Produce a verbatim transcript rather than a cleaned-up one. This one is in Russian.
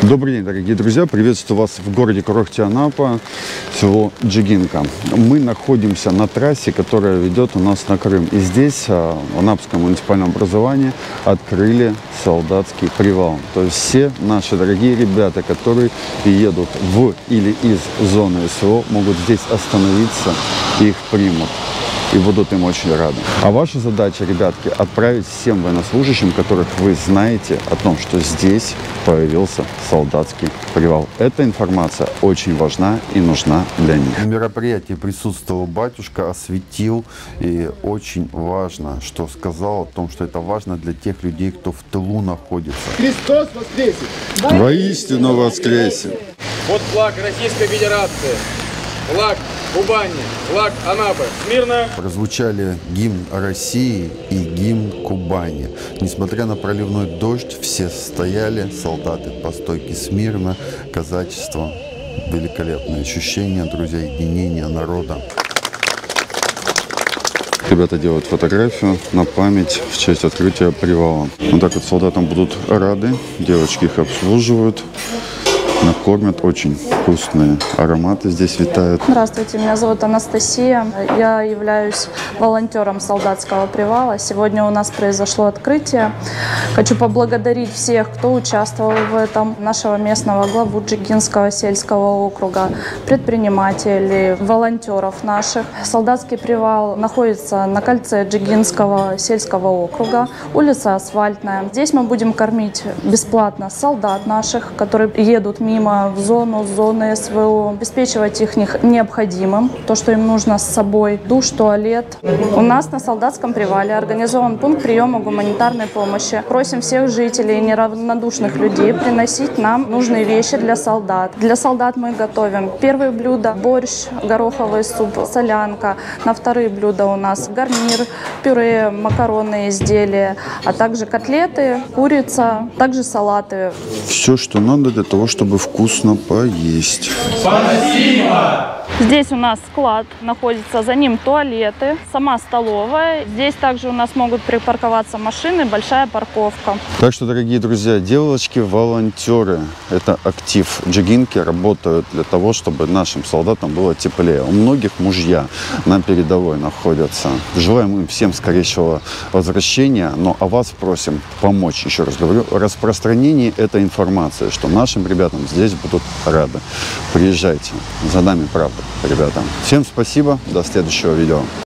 Добрый день, дорогие друзья! Приветствую вас в городе Курорте-Анапа, село Джигинка. Мы находимся на трассе, которая ведет у нас на Крым. И здесь, в Анапском муниципальном образовании, открыли солдатский привал. То есть все наши дорогие ребята, которые едут в или из зоны СВО, могут здесь остановиться, и их примут. И будут им очень рады. А ваша задача, ребятки, отправить всем военнослужащим, которых вы знаете, о том, что здесь появился солдатский привал. Эта информация очень важна и нужна для них. На мероприятии присутствовал батюшка, осветил, и очень важно, что сказал о том, что это важно для тех людей, кто в тылу находится. Христос воскресит! Воистину воскресит! Вот флаг Российской Федерации, флаг Кубани, флаг Анапы. Смирно! Прозвучали гимн России и гимн Кубани. Несмотря на проливной дождь, все стояли, солдаты по стойке смирно, казачество. Великолепное ощущение, друзья, единения народа. Ребята делают фотографию на память в честь открытия привала. Вот так вот солдатам будут рады, девочки их обслуживают. Накормят, очень вкусные ароматы здесь витают. Здравствуйте, меня зовут Анастасия. Я являюсь волонтером солдатского привала. Сегодня у нас произошло открытие. Хочу поблагодарить всех, кто участвовал в этом. Нашего местного главу Джигинского сельского округа, предпринимателей, волонтеров наших. Солдатский привал находится на кольце Джигинского сельского округа, улица Асфальтная. Здесь мы будем кормить бесплатно солдат наших, которые едут мимо в зону, зоны СВО, обеспечивать их необходимым, то, что им нужно с собой, душ, туалет. У нас на солдатском привале организован пункт приема гуманитарной помощи. Просим всех жителей и неравнодушных людей приносить нам нужные вещи для солдат. Для солдат мы готовим первые блюда: борщ, гороховый суп, солянка. На вторые блюда у нас гарнир, пюре, макаронные изделия, а также котлеты, курица, также салаты. Все, что надо для того, чтобы вкусно поесть. Спасибо! Здесь у нас склад находится, за ним туалеты, сама столовая. Здесь также у нас могут припарковаться машины, большая парковка. Так что, дорогие друзья, девочки-волонтеры, это актив Джигинки, работают для того, чтобы нашим солдатам было теплее. У многих мужья на передовой находятся. Желаем им всем скорейшего возвращения, но о вас просим помочь, еще раз говорю, распространении этой информации, что нашим ребятам здесь будут рады. Приезжайте, за нами правда, ребята. Всем спасибо, до следующего видео.